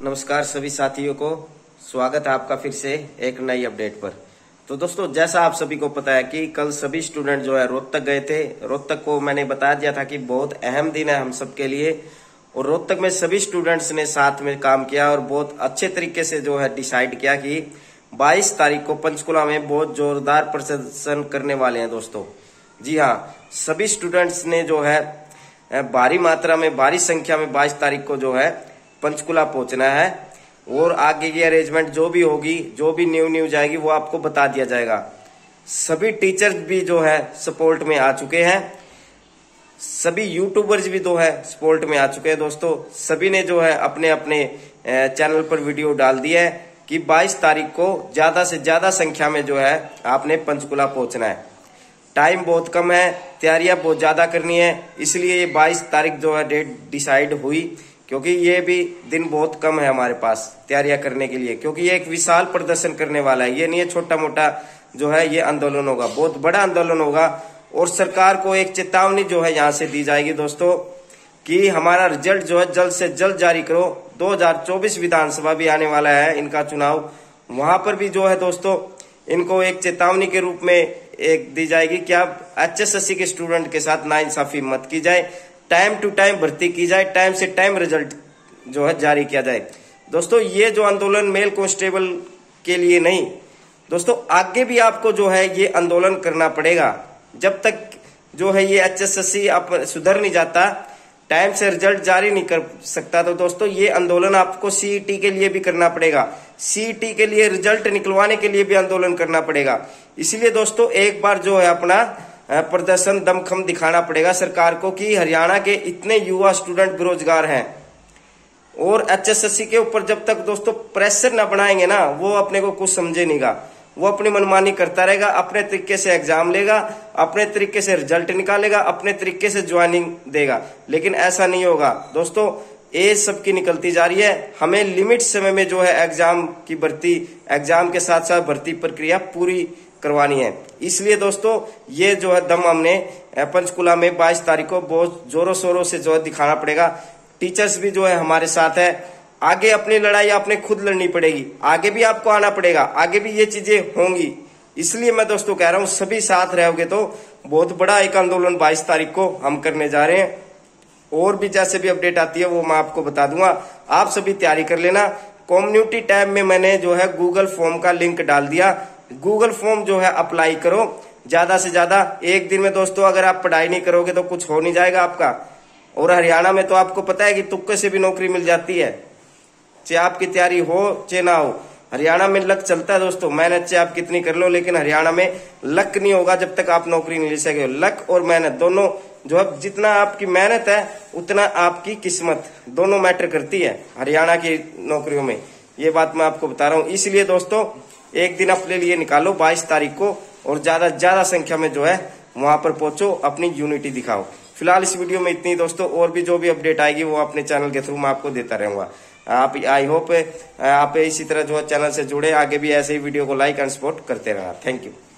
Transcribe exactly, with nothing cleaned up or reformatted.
नमस्कार सभी साथियों को, स्वागत है आपका फिर से एक नई अपडेट पर। तो दोस्तों, जैसा आप सभी को पता है कि कल सभी स्टूडेंट जो है रोहतक गए थे। रोहतक को मैंने बता दिया था कि बहुत अहम दिन है हम सबके लिए, और रोहतक में सभी स्टूडेंट्स ने साथ में काम किया और बहुत अच्छे तरीके से जो है डिसाइड किया कि बाईस तारीख को पंचकुला में बहुत जोरदार प्रदर्शन करने वाले हैं दोस्तों। जी हाँ, सभी स्टूडेंट्स ने जो है भारी मात्रा में, भारी संख्या में बाईस तारीख को जो है पंचकुला पहुंचना है, और आगे की अरेंजमेंट जो भी होगी, जो भी न्यू न्यूज आएगी वो आपको बता दिया जाएगा। सभी टीचर्स भी जो है सपोर्ट में आ चुके हैं, सभी यूट्यूबर्स भी जो है सपोर्ट में आ चुके हैं दोस्तों। सभी ने जो है अपने अपने चैनल पर वीडियो डाल दिया है कि बाईस तारीख को ज्यादा से ज्यादा संख्या में जो है आपने पंचकुला पहुंचना है। टाइम बहुत कम है, तैयारियां बहुत ज्यादा करनी है, इसलिए ये बाईस तारीख जो है डेट डिसाइड हुई, क्योंकि ये भी दिन बहुत कम है हमारे पास तैयारियां करने के लिए, क्योंकि ये एक विशाल प्रदर्शन करने वाला है। ये नहीं है छोटा मोटा जो है ये आंदोलन होगा, बहुत बड़ा आंदोलन होगा। और सरकार को एक चेतावनी जो है यहाँ से दी जाएगी दोस्तों कि हमारा रिजल्ट जो है जल्द से जल्द जारी करो। दो हज़ार चौबीस विधानसभा भी आने वाला है इनका चुनाव, वहां पर भी जो है दोस्तों इनको एक चेतावनी के रूप में एक दी जाएगी कि आप एच एस एस सी के स्टूडेंट के साथ नाइंसाफी मत की जाए, टाइम टू टाइम भर्ती की जाए, टाइम से टाइम रिजल्ट जो है जारी किया जाए। दोस्तों, ये जो आंदोलन मेल कांस्टेबल के लिए नहीं दोस्तों, आगे भी आपको जो है ये आंदोलन करना पड़ेगा। जब तक जो है ये एच एस एस सी आप सुधर नहीं जाता, टाइम से रिजल्ट जारी नहीं कर सकता, तो दोस्तों ये आंदोलन आपको सी ई टी के लिए भी करना पड़ेगा। सी ई टी के लिए रिजल्ट निकलवाने के लिए भी आंदोलन करना पड़ेगा। इसलिए दोस्तों एक बार जो है अपना प्रदर्शन दमखम दिखाना पड़ेगा सरकार को कि हरियाणा के इतने युवा स्टूडेंट बेरोजगार हैं, और एच एस एस सी के ऊपर जब तक दोस्तों प्रेशर ना बनाएंगे ना, वो अपने को कुछ समझे नहींगा। वो अपनी मनमानी करता रहेगा, अपने तरीके से एग्जाम लेगा, अपने तरीके से रिजल्ट निकालेगा, अपने तरीके से ज्वाइनिंग देगा, लेकिन ऐसा नहीं होगा दोस्तों। एज सबकी निकलती जा रही है, हमें लिमिट समय में जो है एग्जाम की भर्ती, एग्जाम के साथ साथ भर्ती प्रक्रिया पूरी करवानी है। इसलिए दोस्तों ये जो है दम हमने पंचकुला में बाईस तारीख को बहुत जोरों शोरों से जो है दिखाना पड़ेगा। टीचर्स भी जो है हमारे साथ है, आगे अपनी लड़ाई आपने खुद लड़नी पड़ेगी, आगे भी आपको आना पड़ेगा, आगे भी ये चीजें होंगी। इसलिए मैं दोस्तों कह रहा हूं, सभी साथ रहोगे तो बहुत बड़ा एक आंदोलन बाईस तारीख को हम करने जा रहे हैं। और भी जैसे भी अपडेट आती है वो मैं आपको बता दूंगा, आप सभी तैयारी कर लेना। कम्युनिटी टैब में मैंने जो है गूगल फॉर्म का लिंक डाल दिया, गूगल फॉर्म जो है अप्लाई करो ज्यादा से ज्यादा। एक दिन में दोस्तों अगर आप पढ़ाई नहीं करोगे तो कुछ हो नहीं जाएगा आपका। और हरियाणा में तो आपको पता है कि तुक्के से भी नौकरी मिल जाती है, चाहे आपकी तैयारी हो चाहे ना हो। हरियाणा में लक चलता है दोस्तों, मेहनत से आप कितनी कर लो, लेकिन हरियाणा में लक नहीं होगा जब तक आप नौकरी नहीं ले सके। लक और मेहनत दोनों जो है, जितना आपकी मेहनत है उतना आपकी किस्मत, दोनों मैटर करती है हरियाणा की नौकरियों में। ये बात मैं आपको बता रहा हूँ। इसलिए दोस्तों एक दिन अपने लिए निकालो बाईस तारीख को, और ज्यादा ज्यादा संख्या में जो है वहां पर पहुंचो, अपनी यूनिटी दिखाओ। फिलहाल इस वीडियो में इतनी दोस्तों, और भी जो भी अपडेट आएगी वो अपने चैनल के थ्रू मैं आपको देता रहूंगा। आप आई होप आप इसी तरह जो है चैनल से जुड़े, आगे भी ऐसे ही वीडियो को लाइक एंड सपोर्ट करते रहना। Thank you.